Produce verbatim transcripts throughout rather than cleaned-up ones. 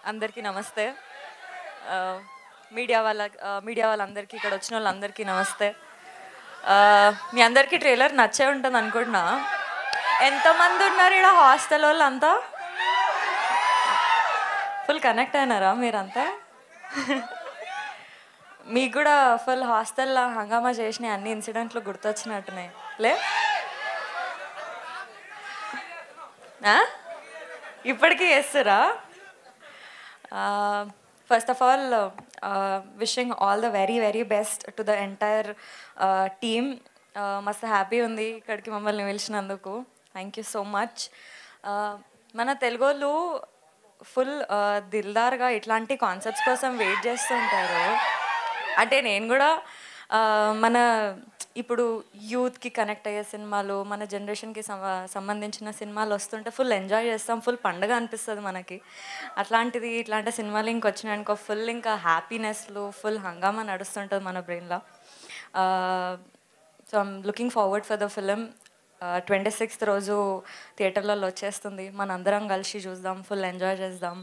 అందరికీ నమస్తే. మీడియా వాళ్ళ మీడియా వాళ్ళందరికీ, ఇక్కడ వచ్చిన వాళ్ళందరికీ నమస్తే. మీ అందరికీ ట్రైలర్ నచ్చే ఉంటుంది అనుకుంటున్నా. ఎంతమంది ఉన్నారు ఇక్కడ హాస్టల్ వాళ్ళు? అంతా ఫుల్ కనెక్ట్ అయినారా మీరంతా? మీకు కూడా ఫుల్ హాస్టల్లో హంగామా చేసిన అన్ని ఇన్సిడెంట్లు గుర్తొచ్చినట్టున్నాయి లే? ఇప్పటికీ చేస్తారా? First of all wishing all the very very best to the entire team. మస్తు హ్యాపీ ఉంది ఇక్కడికి మమ్మల్ని పిలిచినందుకు. Thank you so much. మన తెలుగు వాళ్ళు ఫుల్ దిల్దార్గా ఇట్లాంటి కాన్సెప్ట్స్ కోసం వెయిట్ చేస్తుంటారు. అంటే నేను కూడా మన ఇప్పుడు యూత్కి కనెక్ట్ అయ్యే సినిమాలు, మన జనరేషన్కి సంబంధించిన సినిమాలు వస్తుంటే ఫుల్ ఎంజాయ్ చేస్తాం, ఫుల్ పండుగ అనిపిస్తుంది మనకి. అట్లాంటిది ఇట్లాంటి సినిమాలు ఇంకొచ్చినాయనుకో ఫుల్ ఇంకా హ్యాపీనెస్లు, ఫుల్ హంగామా నడుస్తుంటుంది మన బ్రెయిన్లో. So I'm looking forward for the film. Twenty sixth రోజు థియేటర్లలో వచ్చేస్తుంది. మన అందరం కలిసి చూద్దాం, ఫుల్ ఎంజాయ్ చేద్దాం.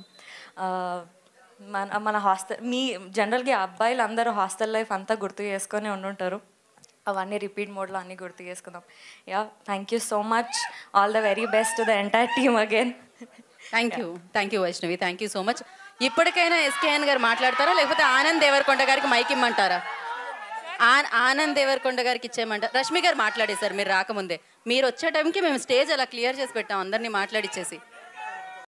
మన మన హాస్టల్ మీ జనరల్గా అబ్బాయిలు అందరూ హాస్టల్ లైఫ్ అంతా గుర్తు చేసుకొని ఉండుంటారు. అవన్నీ రిపీట్ మోడ్లో అన్నీ గుర్తు చేసుకుందాం. Yeah, thank you so much. All the very best to the entire team again. Thank you thank you Vaishnavi, thank you so much. ఇప్పటికైనా ఎస్కేఎన్ గారు మాట్లాడతారా, లేకపోతే ఆనంద్ దేవరకొండ గారికి మైక్ ఇమ్మంటారా? ఆనంద్ దేవరకొండ గారికి ఇచ్చేయమంటారు. రష్మి గారు మాట్లాడేశారు మీరు రాకముందే. మీరు వచ్చే టైంకి మేము స్టేజ్ అలా క్లియర్ చేసి పెట్టాం అందరినీ మాట్లాడిచ్చేసి.